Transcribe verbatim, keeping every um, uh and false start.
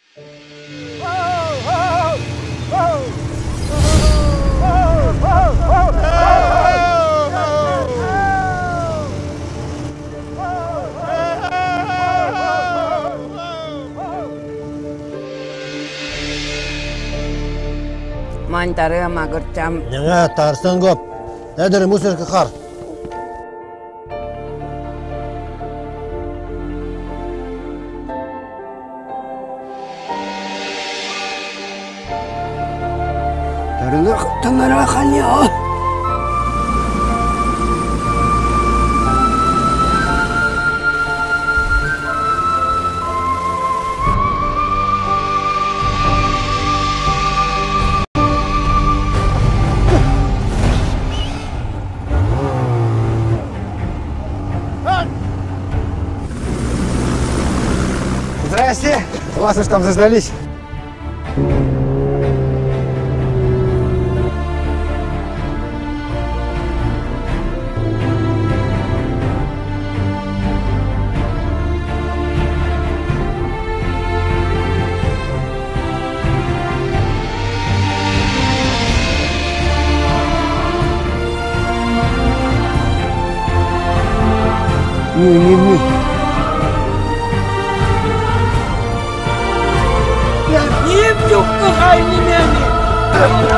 Mantarı magırcam. Nene tarsın köp. Nedir musirki kar? Darılar kaptanlara kan ya. Здрасте. Классно, что там заждались. Не-не-не. Ya niye yok bu aynı yani?